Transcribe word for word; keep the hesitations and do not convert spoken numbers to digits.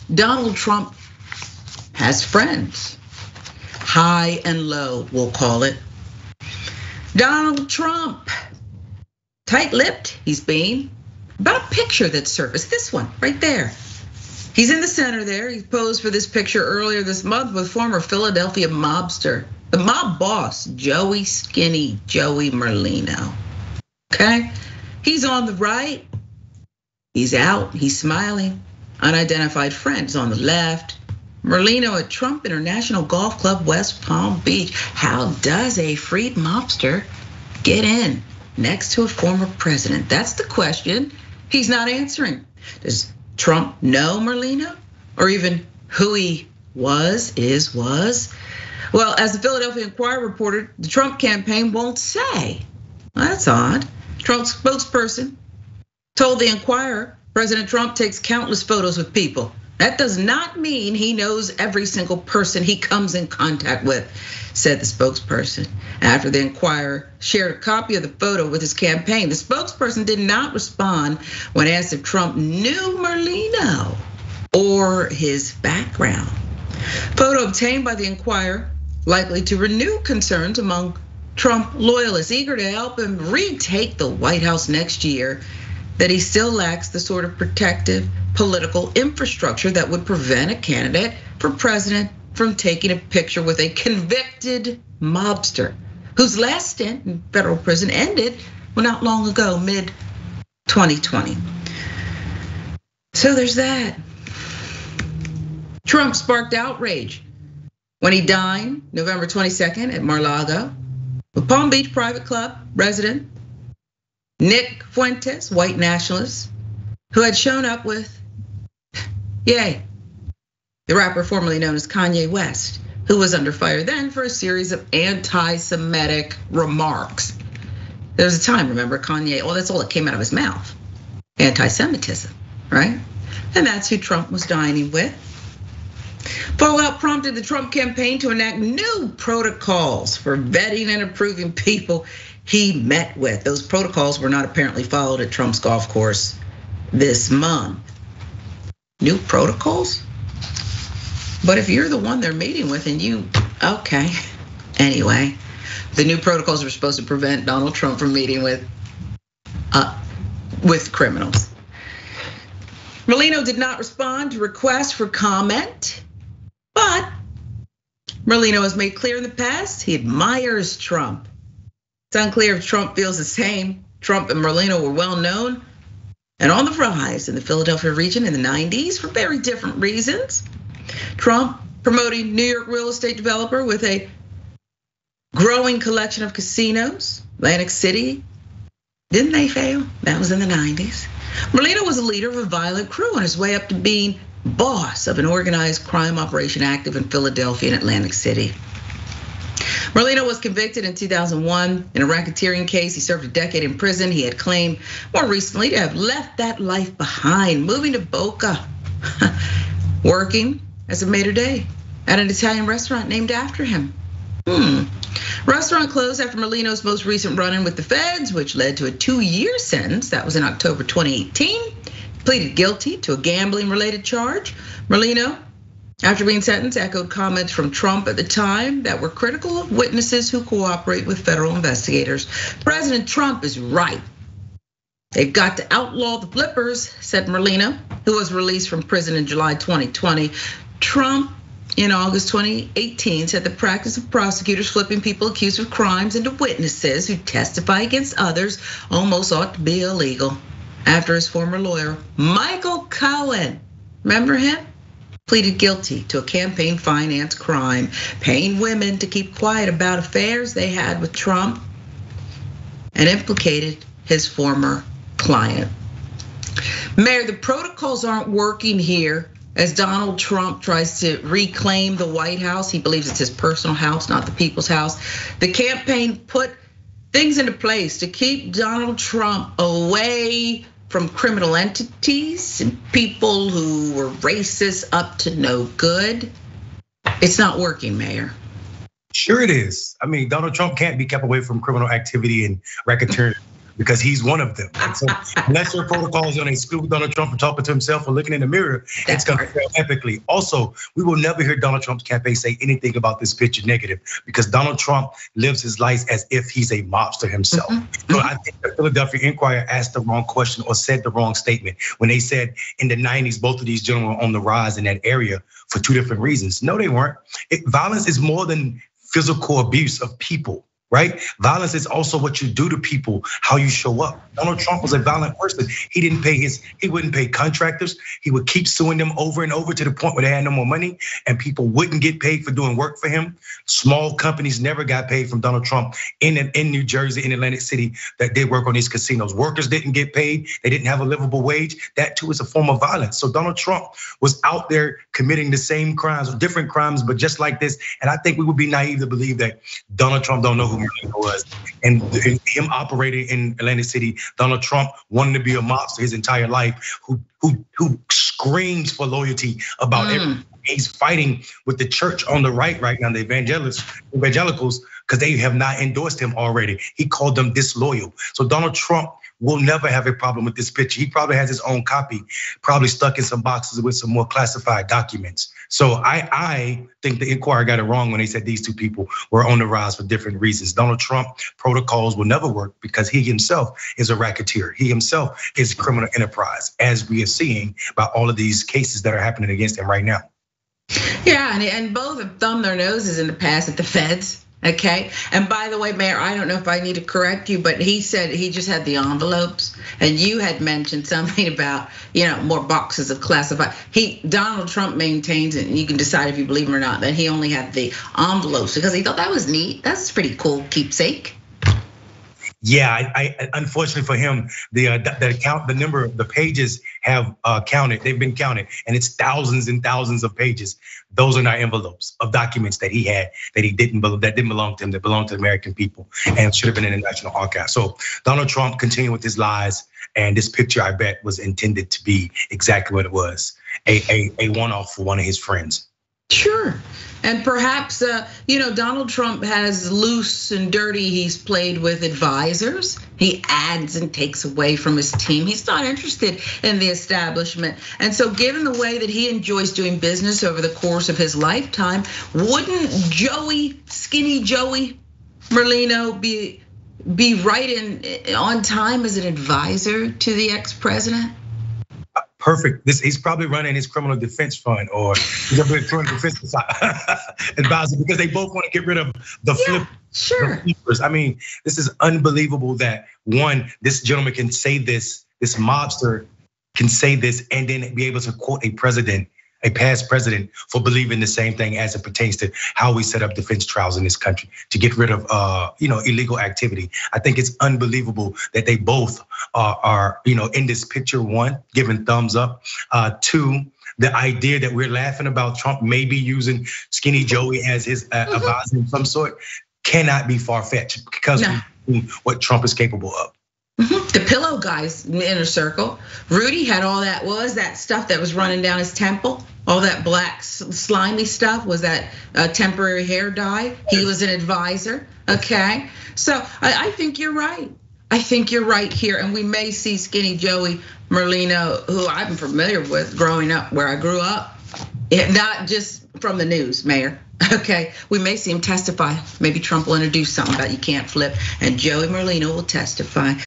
Donald Trump has friends. High and low, we'll call it. Donald Trump, tight-lipped he's being. About a picture that surfaced, this one right there. He's in the center there. He posed for this picture earlier this month with former Philadelphia mobster, the mob boss, Joey Skinny Joey Merlino. Okay, he's on the right. He's out, he's smiling. Unidentified friends on the left. Merlino at Trump International Golf Club, West Palm Beach. How does a freed mobster get in next to a former president? That's the question he's not answering. Does Trump know Merlino, or even who he was, is, was? Well, as the Philadelphia Inquirer reported, the Trump campaign won't say. Well, that's odd. Trump's spokesperson told the Inquirer President Trump takes countless photos with people. That does not mean he knows every single person he comes in contact with, said the spokesperson. After the Inquirer shared a copy of the photo with his campaign, the spokesperson did not respond when asked if Trump knew Merlino or his background. Photo obtained by the Inquirer likely to renew concerns among Trump loyalists eager to help him retake the White House next year, that he still lacks the sort of protective political infrastructure that would prevent a candidate for president from taking a picture with a convicted mobster whose last stint in federal prison ended, well, not long ago, mid twenty twenty. So there's that. Trump sparked outrage when he dined November twenty-second at Mar-A-Lago with Palm Beach Private Club resident Nick Fuentes, white nationalist, who had shown up with, yay, the rapper formerly known as Kanye West, who was under fire then for a series of anti-Semitic remarks. There was a time, remember, Kanye, well, that's all that came out of his mouth, anti-Semitism, right? And that's who Trump was dining with. Fallout prompted the Trump campaign to enact new protocols for vetting and approving people he met with. Those protocols were not apparently followed at Trump's golf course this month. New protocols? But if you're the one they're meeting with and you, okay. Anyway, the new protocols were supposed to prevent Donald Trump from meeting with, uh, with criminals. Merlino did not respond to requests for comment, but Merlino has made clear in the past he admires Trump. It's unclear if Trump feels the same. Trump and Merlino were well known and on the rise in the Philadelphia region in the nineties for very different reasons. Trump promoting New York real estate developer with a growing collection of casinos, Atlantic City. Didn't they fail? That was in the nineties. Merlino was a leader of a violent crew on his way up to being boss of an organized crime operation active in Philadelphia and Atlantic City. Merlino was convicted in two thousand one in a racketeering case. He served a decade in prison. He had claimed more recently to have left that life behind, moving to Boca, working as a maitre d' at an Italian restaurant named after him. Hmm. Restaurant closed after Merlino's most recent run-in with the feds, which led to a two-year sentence. That was in October twenty eighteen. Pleaded guilty to a gambling-related charge. Merlino, after being sentenced, echoed comments from Trump at the time that were critical of witnesses who cooperate with federal investigators. President Trump is right. They've got to outlaw the flippers, said Merlino, who was released from prison in July twenty twenty. Trump, in August twenty eighteen, said the practice of prosecutors flipping people accused of crimes into witnesses who testify against others almost ought to be illegal. After his former lawyer, Michael Cohen, remember him? Pleaded guilty to a campaign finance crime, paying women to keep quiet about affairs they had with Trump, and implicated his former client. Mayor, the protocols aren't working here as Donald Trump tries to reclaim the White House. He believes it's his personal house, not the people's house. The campaign put things into place to keep Donald Trump away from criminal entities and people who were racist up to no good. It's not working, Mayor. Sure it is. I mean, Donald Trump can't be kept away from criminal activity and racketeering because he's one of them. And so unless your protocol is going to exclude Donald Trump from talking to himself or looking in the mirror, it's going to fail epically. Also, we will never hear Donald Trump's campaign say anything about this picture negative, because Donald Trump lives his life as if he's a mobster himself. Mm-hmm. So I think the Philadelphia Inquirer asked the wrong question or said the wrong statement when they said in the nineties, both of these gentlemen were on the rise in that area for two different reasons. No, they weren't. It, violence is more than physical abuse of people. Right? Violence is also what you do to people, how you show up. Donald Trump was a violent person. He didn't pay his, he wouldn't pay contractors. He would keep suing them over and over to the point where they had no more money and people wouldn't get paid for doing work for him. Small companies never got paid from Donald Trump in, in New Jersey, in Atlantic City, that they work on these casinos. Workers didn't get paid. They didn't have a livable wage. That too is a form of violence. So Donald Trump was out there committing the same crimes, different crimes, but just like this. And I think we would be naive to believe that Donald Trump don't know who Merlino was. And him operating in Atlantic City, Donald Trump wanting to be a mobster his entire life, who who who screams for loyalty about mm. everything. He's fighting with the church on the right right now, the evangelicals, evangelicals, because they have not endorsed him already. He called them disloyal. So Donald Trump will never have a problem with this picture. He probably has his own copy, probably stuck in some boxes with some more classified documents. So I, I think the Inquirer got it wrong when they said these two people were on the rise for different reasons. Donald Trump protocols will never work because he himself is a racketeer. He himself is a criminal enterprise, as we are seeing by all of these cases that are happening against him right now. Yeah, and, and both have thumbed their noses in the past at the feds. Okay, and by the way, Mayor, I don't know if I need to correct you, but he said he just had the envelopes, and you had mentioned something about, you know, more boxes of classified. He, Donald Trump maintains, and you can decide if you believe him or not, that he only had the envelopes because he thought that was neat. That's pretty cool keepsake. Yeah, I, I unfortunately for him, the uh, the count, the number, the pages have uh, counted. They've been counted, and it's thousands and thousands of pages. Those are not envelopes of documents that he had that he didn't that didn't belong to him, that belonged to the American people, and should have been in the National Archive. So Donald Trump continued with his lies, and this picture, I bet, was intended to be exactly what it was, a a, a one-off for one of his friends. Sure. And perhaps, you know, Donald Trump has loose and dirty, he's played with advisors. He adds and takes away from his team. He's not interested in the establishment. And so given the way that he enjoys doing business over the course of his lifetime, wouldn't Joey, skinny Joey Merlino be, be right in on time as an advisor to the ex-president? Perfect. This he's probably running his criminal defense fund or he's a criminal defense advisor because they both want to get rid of the yeah, flip. Sure. The I mean, this is unbelievable that one, this gentleman can say this, this mobster can say this and then be able to quote a president, a past president, for believing the same thing as it pertains to how we set up defense trials in this country to get rid of, uh, you know, illegal activity. I think it's unbelievable that they both are, are you know, in this picture. One, giving thumbs up. Uh, two, the idea that we're laughing about Trump maybe using Skinny Joey as his uh, advisor of some sort cannot be far-fetched because no. of what Trump is capable of. The pillow guy's inner circle. Rudy had all that, what was that stuff that was running down his temple? All that black slimy stuff, was that a temporary hair dye? He was an advisor, okay? So I think you're right. I think you're right here, and we may see Skinny Joey Merlino, who I'm familiar with growing up where I grew up, not just from the news, Mayor. Okay, we may see him testify. Maybe Trump will introduce something about you can't flip, and Joey Merlino will testify.